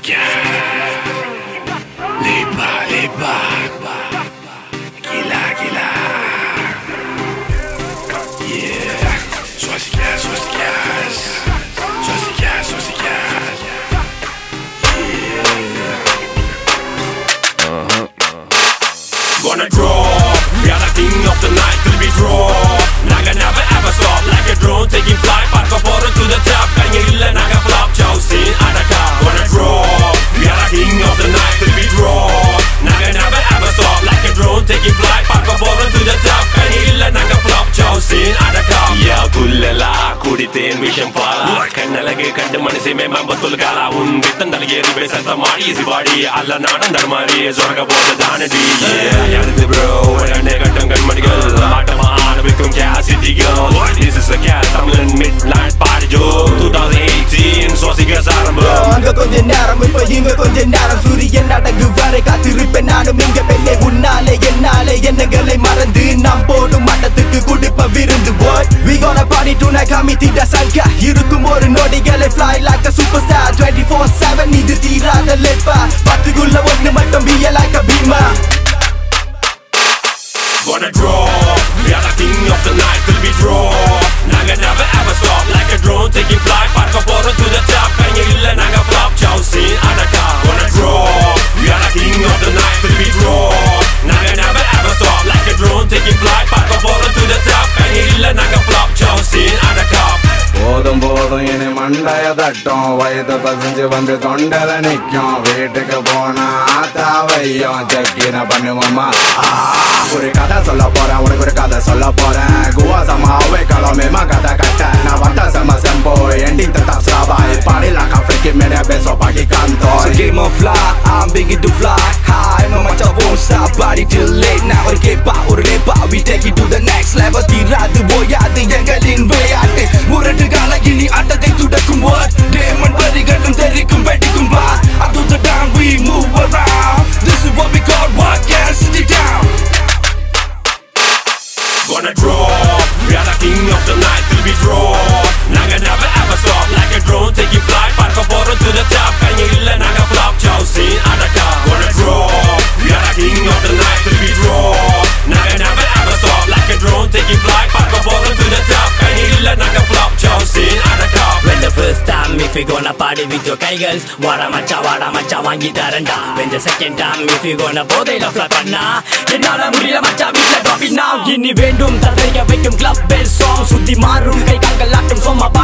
Gonna draw, we are the king of the night till we draw. Naga never ever stop like a drone taking flight. Parka porren to the top, kanya illa naga flop. Chausin adaka. Gonna draw, we are the king of the night till we draw. Naga never ever stop like a drone taking flight. Parka porren to the top, kanya illa naga flop. Chausin adaka. Yeah, kullela kuditin visham pala. Kannalage kandu manisi me mambatul gala. Unditan dalge ribe santa mari isi body. Alla nadan darmari zorga boda danadi. Yeah, bro, when I nigga don't get money girl. Matama become gas city girl. This is a cat Tamil midnight party joke. 2018 swasiga sarambo. Anga konja naram ipo hinga konja naram. Suriyan nadagu vare kaathiruppen naanum inga penne unnale ennale ennagale marandu nam podum mattattukku kudippa virundu boy. We gonna party tonight kami thida sanka irukum oru nodigale fly like a superstar 24/7 idu theerada leppa pathukulla onnu mattum be like a beamer. Gonna draw, we are the king of the night till we draw. Naga never ever stop like a drone taking flight. Parka porren to the top, kanya illa naga flop. Chausin adaka. Gonna draw, we are the king of the night till we draw. Naga never ever stop like a drone taking flight. Parka porren to the top, kanya illa naga flop. Chausin adaka. போதும் போதும் இனி மண்டைய தட்டும் வயது பசஞ்சு வந்து தொண்டல நிக்கும் வீட்டுக்கு போனா ஆத்தாவையும் செக்கின பண்ணுவோமா ஒரு கதை சொல்ல போறேன் உனக்கு ஒரு கதை சொல்ல போறேன் குவாசமா அவை கிளம்புமா கதை கட்ட நான் வந்த செம்ம செம்போ ending top slava party like a freaking man beso pagi canto it's a game of fly I'm beginning to fly high mamacha won't stop party till late now ஒரு கேப்பா ஒரு லேப்பா we take it to the next level தீராது போயாது எங்களின் விளையாட்டு முரட்டு கால இனி ஆட்டத்தை துடக்கும் word demon வரிகளும் தெரிக்கும் வெடிக்கும் bar I do the down we move around this is what we call what can't sit it down. Gonna draw, we are the king of the night till we draw. Naga never ever stop like a drone taking flight. Parka porren to the top, kanya illa naga flop. Chausin adaka. Gonna draw, we are the king of the night till we draw. Naga never ever stop like a drone taking flight. Parka porren to the top, kanya illa naga flop. Chausin adaka. When the first time if you gonna party with your guy girls, vada macha vaangi tharanda. When the second time if you gonna bodaila flop panna, ennala mudiyala macha veetla drop it now. Inni vendum tharaiya vekkum club bell song suthi maarum kai kalgal aatum somma